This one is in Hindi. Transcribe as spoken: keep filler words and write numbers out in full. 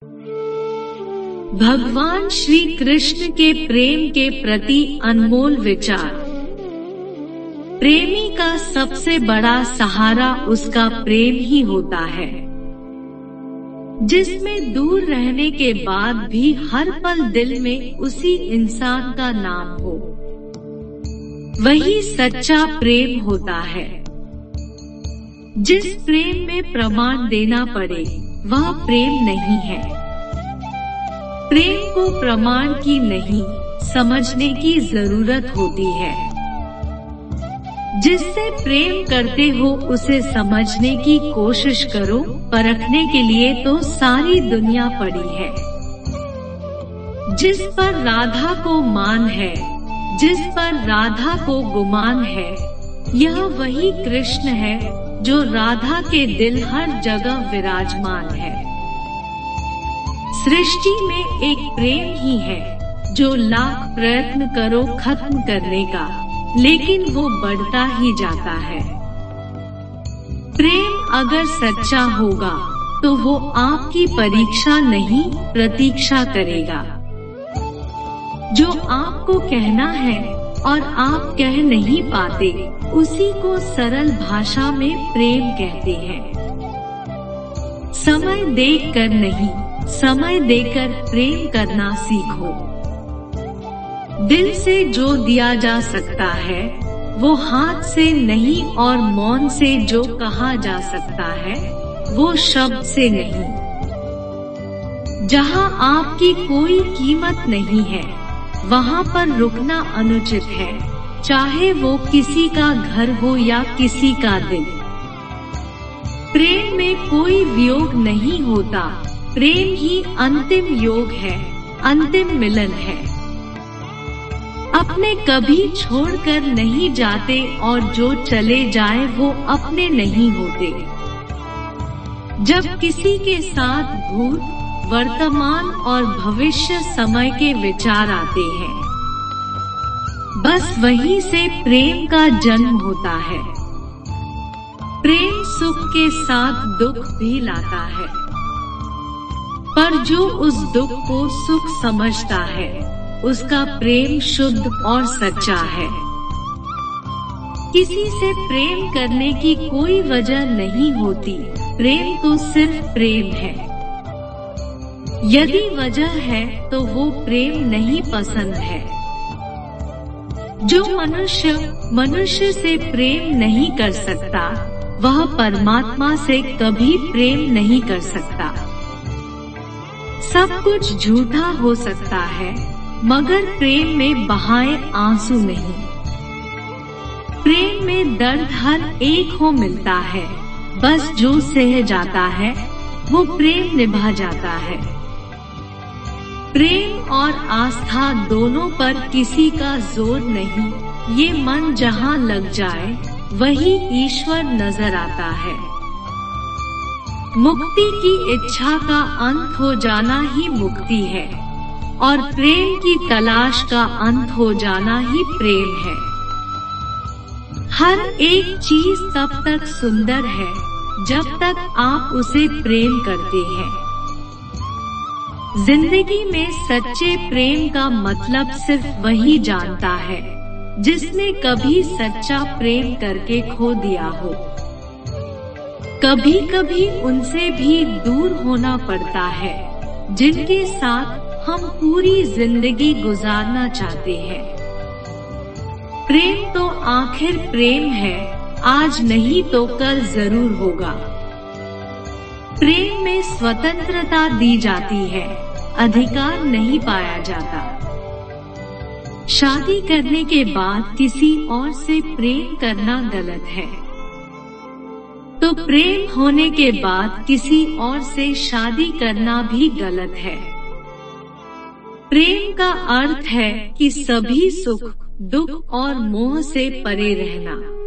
भगवान श्री कृष्ण के प्रेम के प्रति अनमोल विचार। प्रेमी का सबसे बड़ा सहारा उसका प्रेम ही होता है, जिसमें दूर रहने के बाद भी हर पल दिल में उसी इंसान का नाम हो। वही सच्चा प्रेम होता है। जिस प्रेम में प्रमाण देना पड़े वह प्रेम नहीं है। प्रेम को प्रमाण की नहीं, समझने की जरूरत होती है। जिससे प्रेम करते हो उसे समझने की कोशिश करो, परखने के लिए तो सारी दुनिया पड़ी है। जिस पर राधा को मान है, जिस पर राधा को गुमान है, यह वही कृष्ण है जो राधा के दिल हर जगह विराजमान है। सृष्टि में एक प्रेम ही है जो लाख प्रयत्न करो खत्म करने का, लेकिन वो बढ़ता ही जाता है। प्रेम अगर सच्चा होगा तो वो आपकी परीक्षा नहीं, प्रतीक्षा करेगा। जो आपको कहना है और आप कह नहीं पाते, उसी को सरल भाषा में प्रेम कहते हैं। समय देखकर नहीं, समय देकर प्रेम करना सीखो। दिल से जो दिया जा सकता है वो हाथ से नहीं, और मौन से जो कहा जा सकता है वो शब्द से नहीं। जहाँ आपकी कोई कीमत नहीं है वहाँ पर रुकना अनुचित है, चाहे वो किसी का घर हो या किसी का दिल। प्रेम में कोई वियोग नहीं होता, प्रेम ही अंतिम योग है, अंतिम मिलन है। अपने कभी छोड़कर नहीं जाते, और जो चले जाए वो अपने नहीं होते। जब किसी के साथ भूत, वर्तमान और भविष्य समय के विचार आते हैं, बस वहीं से प्रेम का जन्म होता है। प्रेम सुख के साथ दुख भी लाता है, पर जो उस दुख को सुख समझता है उसका प्रेम शुद्ध और सच्चा है। किसी से प्रेम करने की कोई वजह नहीं होती, प्रेम तो सिर्फ प्रेम है। यदि वजह है तो वो प्रेम नहीं पसंद है। जो मनुष्य मनुष्य से प्रेम नहीं कर सकता वह परमात्मा से कभी प्रेम नहीं कर सकता। सब कुछ झूठा हो सकता है मगर प्रेम में बहाए आंसू नहीं। प्रेम में दर्द हर एक को मिलता है, बस जो सह जाता है वो प्रेम निभा जाता है। प्रेम और आस्था दोनों पर किसी का जोर नहीं, ये मन जहाँ लग जाए वही ईश्वर नजर आता है। मुक्ति की इच्छा का अंत हो जाना ही मुक्ति है, और प्रेम की तलाश का अंत हो जाना ही प्रेम है। हर एक चीज तब तक सुंदर है जब तक आप उसे प्रेम करते हैं। जिंदगी में सच्चे प्रेम का मतलब सिर्फ वही जानता है जिसने कभी सच्चा प्रेम करके खो दिया हो। कभी कभी उनसे भी दूर होना पड़ता है जिनके साथ हम पूरी जिंदगी गुजारना चाहते हैं। प्रेम तो आखिर प्रेम है, आज नहीं तो कल जरूर होगा। प्रेम में स्वतंत्रता दी जाती है, अधिकार नहीं पाया जाता। शादी करने के बाद किसी और से प्रेम करना गलत है, तो प्रेम होने के बाद किसी और से शादी करना भी गलत है। प्रेम का अर्थ है कि सभी सुख, दुख और मोह से परे रहना।